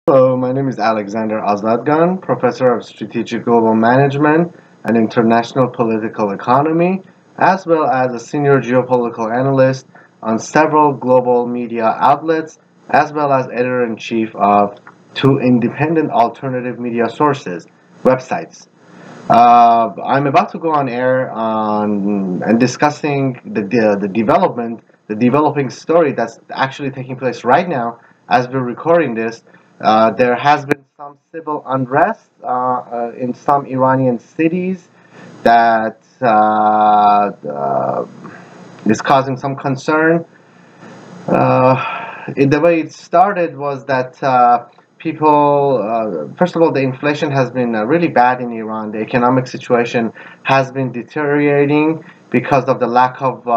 Hello, my name is Alexander Azadgan, Professor of Strategic Global Management and International Political Economy, as well as a Senior Geopolitical Analyst on several global media outlets, as well as Editor-in-Chief of two independent alternative media sources, websites. I'm about to go on air on and discussing the developing story that's actually taking place right now as we're recording this. There has been some civil unrest in some Iranian cities that is causing some concern. The way it started was that first of all, the inflation has been really bad in Iran. The economic situation has been deteriorating because of the lack of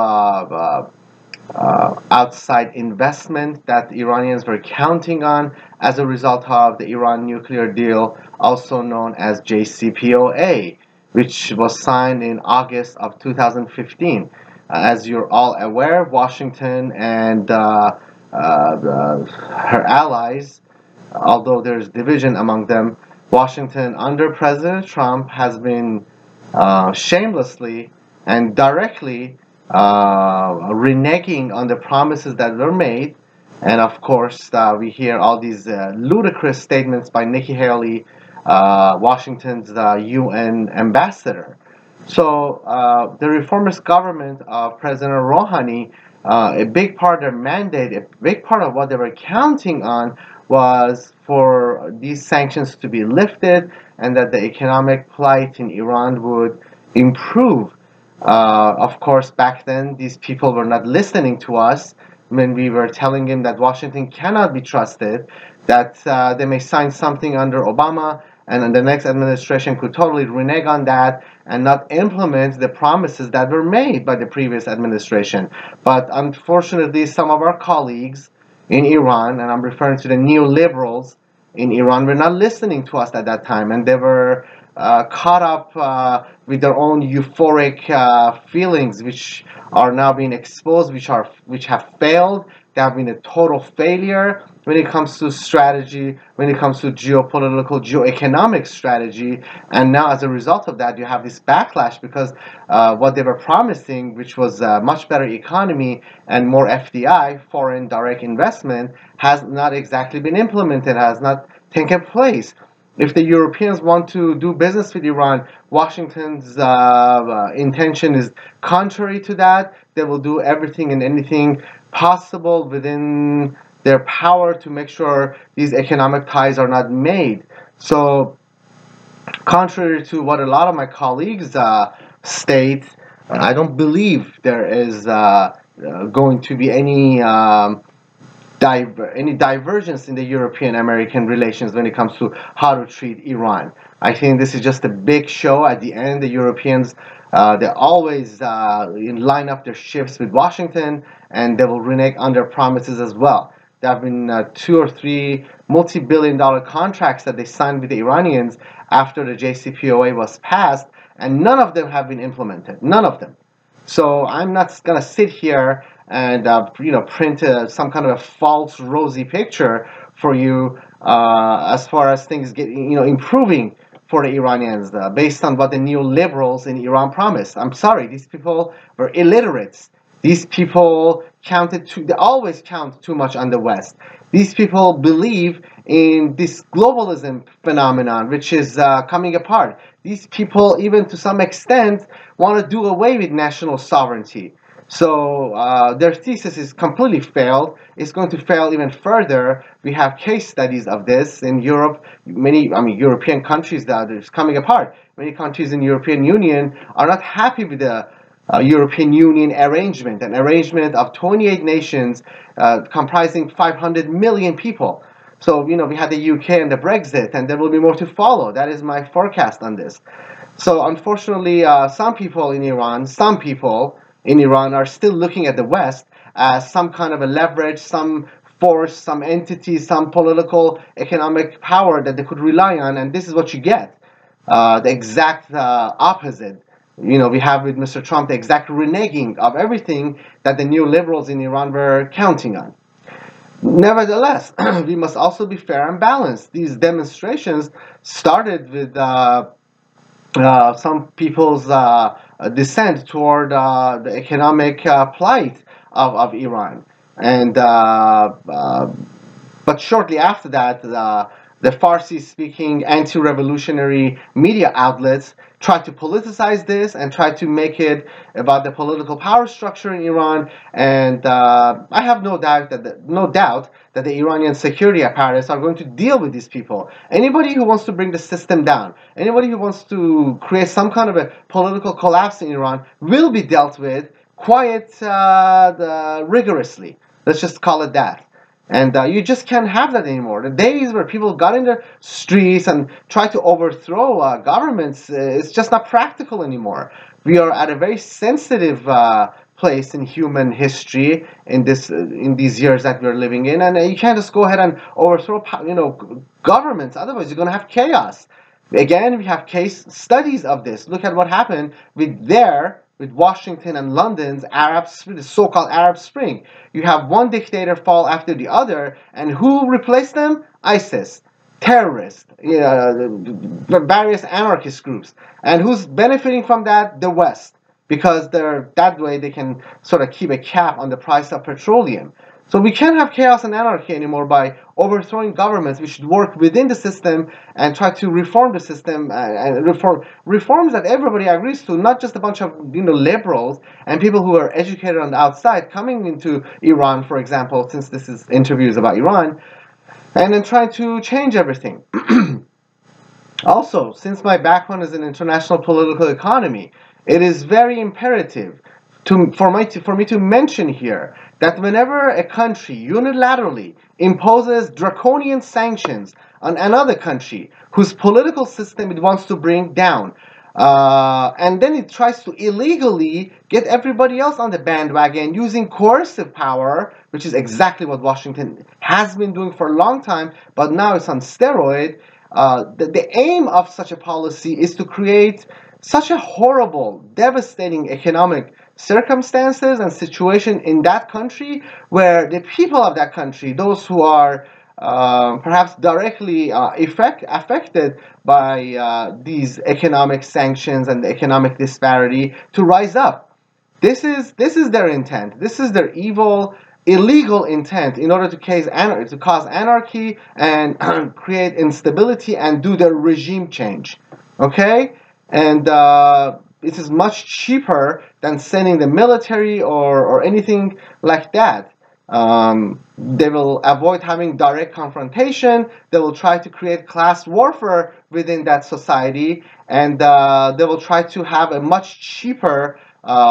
outside investment that Iranians were counting on as a result of the Iran nuclear deal, also known as JCPOA, which was signed in August of 2015. As you're all aware, Washington and her allies, although there's division among them, Washington under President Trump has been shamelessly and directly reneging on the promises that were made. And of course, we hear all these ludicrous statements by Nikki Haley, Washington's UN ambassador. So the reformist government of President Rouhani, a big part of their mandate, a big part of what they were counting on was for these sanctions to be lifted and that the economic plight in Iran would improve. Of course, back then, these people were not listening to us when we were telling them that Washington cannot be trusted, that they may sign something under Obama, and then the next administration could totally renege on that and not implement the promises that were made by the previous administration. But unfortunately, some of our colleagues in Iran, and I'm referring to the neoliberals in Iran, were not listening to us at that time, and they were caught up with their own euphoric feelings, which are now being exposed, which have failed. They have been a total failure when it comes to strategy, when it comes to geopolitical, geoeconomic strategy. And now, as a result of that, you have this backlash because what they were promising, which was a much better economy and more FDI, foreign direct investment, has not exactly been implemented, has not taken place. If the Europeans want to do business with Iran, Washington's intention is contrary to that. They will do everything and anything possible within their power to make sure these economic ties are not made. So, contrary to what a lot of my colleagues state, I don't believe there is going to be any divergence in the European-American relations when it comes to how to treat Iran. I think this is just a big show. At the end, the Europeans, they always line up their ships with Washington, and they will renege on their promises as well. There have been 2 or 3 multi-billion-dollar contracts that they signed with the Iranians after the JCPOA was passed, and none of them have been implemented. None of them. So I'm not going to sit here and print some kind of a false rosy picture for you as far as things get improving for the Iranians based on what the neoliberals in Iran promised. I'm sorry, these people were illiterates. These people they always count too much on the West. These people believe in this globalism phenomenon, which is coming apart. These people, even to some extent, want to do away with national sovereignty. So their thesis is completely failed. It's going to fail even further. We have case studies of this in Europe. European countries that is coming apart. Many countries in the European Union are not happy with the European Union arrangement, an arrangement of 28 nations comprising 500 million people. So, we had the UK and the Brexit, and there will be more to follow. That is my forecast on this. So, unfortunately, some people in Iran are still looking at the West as some kind of a leverage, some force, some entity, some political, economic power that they could rely on, and this is what you get. The exact opposite. We have with Mr. Trump the exact reneging of everything that the neoliberals in Iran were counting on. Nevertheless, we must also be fair and balanced. These demonstrations started with some people's dissent toward the economic plight of Iran. And but shortly after that, the Farsi-speaking anti-revolutionary media outlets tried to politicize this and tried to make it about the political power structure in Iran. And I have no doubt that the Iranian security apparatus are going to deal with these people. Anybody who wants to bring the system down, anybody who wants to create some kind of a political collapse in Iran, will be dealt with quite rigorously. Let's just call it that. And you just can't have that anymore. The days where people got in the streets and tried to overthrow governments, it's just not practical anymore. We are at a very sensitive place in human history in these years that we're living in, and you can't just go ahead and overthrow governments. Otherwise, you're going to have chaos. Again, we have case studies of this. Look at what happened with Washington and London's the so-called Arab Spring. You have one dictator fall after the other, and who replaced them? ISIS, terrorists, various anarchist groups. And who's benefiting from that? The West, because that way they can sort of keep a cap on the price of petroleum. So we can't have chaos and anarchy anymore by overthrowing governments. We should work within the system and try to reform the system and reforms that everybody agrees to, not just a bunch of liberals and people who are educated on the outside coming into Iran, for example, since this is interviews about Iran, and then trying to change everything. Also, since my background is in international political economy, it is very imperative for me to mention here that whenever a country unilaterally imposes draconian sanctions on another country whose political system it wants to bring down, and then it tries to illegally get everybody else on the bandwagon using coercive power, which is exactly what Washington has been doing for a long time, but now it's on steroid. The aim of such a policy is to create such a horrible, devastating economic circumstances and situation in that country where the people of that country, those who are perhaps directly affected by these economic sanctions and the economic disparity, to rise up. This is their intent. This is their evil, illegal intent in order to cause anarchy and create instability and do their regime change. Okay? And it is much cheaper than sending the military or anything like that. They will avoid having direct confrontation. They will try to create class warfare within that society, and they will try to have a much cheaper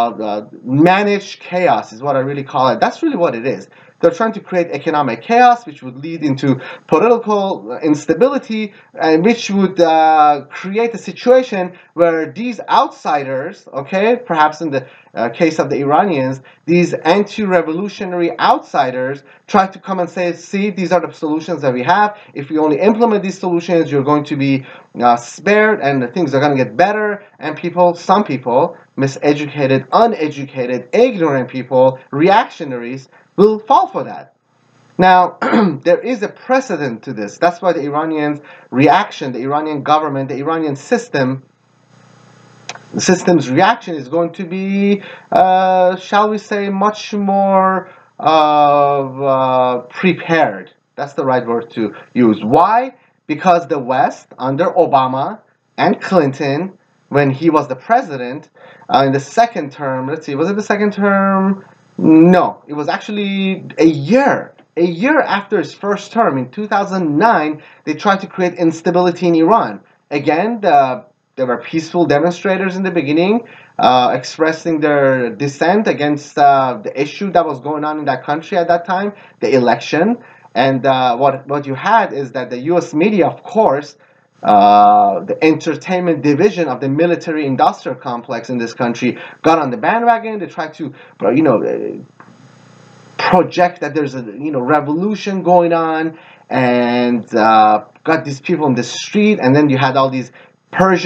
managed chaos, is what I really call it. That's really what it is. They're trying to create economic chaos, which would lead into political instability, and which would create a situation where these outsiders, okay, perhaps in the case of the Iranians, these anti-revolutionary outsiders try to come and say, see, these are the solutions that we have. If we only implement these solutions, you're going to be spared, and things are going to get better. And some people, miseducated, uneducated, ignorant people, reactionaries, will fall for that. Now, there is a precedent to this. That's why the Iranian reaction, the Iranian government, the Iranian system's reaction is going to be, shall we say, much more prepared. That's the right word to use. Why? Because the West, under Obama and Clinton, when he was the president, in the second term, let's see, was it the second term? No, it was actually a year after his first term, in 2009, they tried to create instability in Iran. Again, there were peaceful demonstrators in the beginning, expressing their dissent against the issue that was going on in that country at that time, the election. And what you had is that the U.S. media, of course, the entertainment division of the military-industrial complex in this country got on the bandwagon. They tried to, project that there's a revolution going on, and got these people in the street. And then you had all these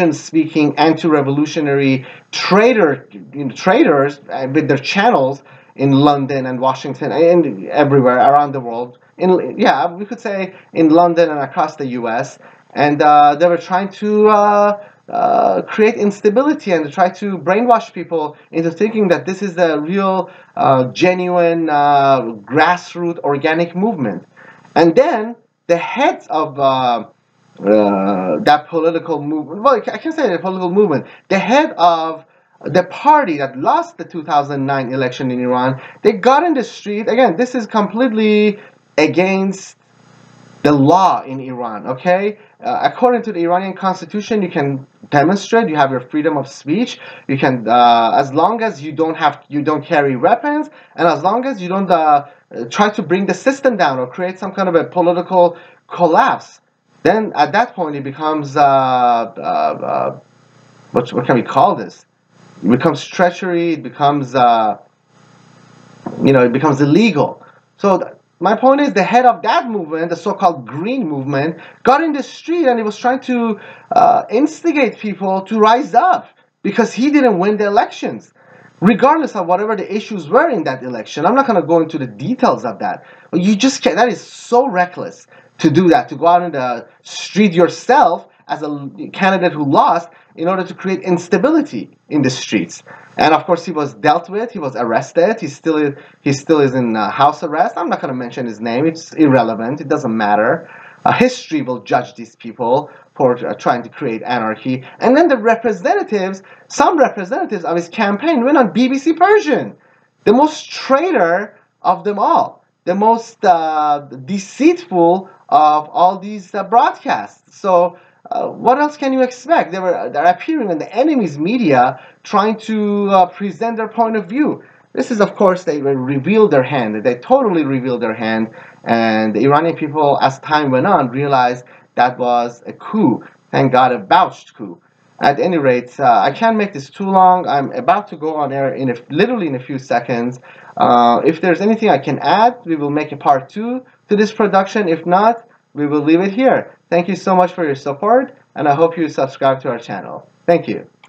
Persian-speaking anti-revolutionary traders with their channels in London and Washington and everywhere around the world. Yeah, we could say in London and across the U.S. And they were trying to create instability and try to brainwash people into thinking that this is a real, genuine, grassroots organic movement. And then the heads of that political movement, well, I can't say the political movement, the head of the party that lost the 2009 election in Iran, they got in the street. Again, this is completely against the law in Iran, okay? According to the Iranian constitution, you can demonstrate, you have your freedom of speech, you can, as long as you don't carry weapons, and as long as you don't try to bring the system down or create some kind of a political collapse, then at that point it becomes, what can we call this? It becomes treachery, it becomes, it becomes illegal. So my point is, the head of that movement, the so-called Green Movement, got in the street and he was trying to instigate people to rise up because he didn't win the elections, regardless of whatever the issues were in that election. I'm not going to go into the details of that. But you just can't, that is so reckless to do that, to go out in the street yourself as a candidate who lost in order to create instability in the streets. And of course, he was dealt with. He was arrested. He still is in house arrest. I'm not going to mention his name. It's irrelevant. It doesn't matter. History will judge these people for trying to create anarchy. And then the representatives, some representatives of his campaign went on BBC Persian, the most traitor of them all, the most deceitful of all these broadcasts. So what else can you expect? They're appearing in the enemy's media trying to present their point of view. This is, of course, they revealed their hand. They totally revealed their hand. And the Iranian people, as time went on, realized that was a coup. Thank God, a botched coup. At any rate, I can't make this too long. I'm about to go on air literally in a few seconds. If there's anything I can add, we will make a part 2 to this production. If not, we will leave it here. Thank you so much for your support, and I hope you subscribe to our channel. Thank you.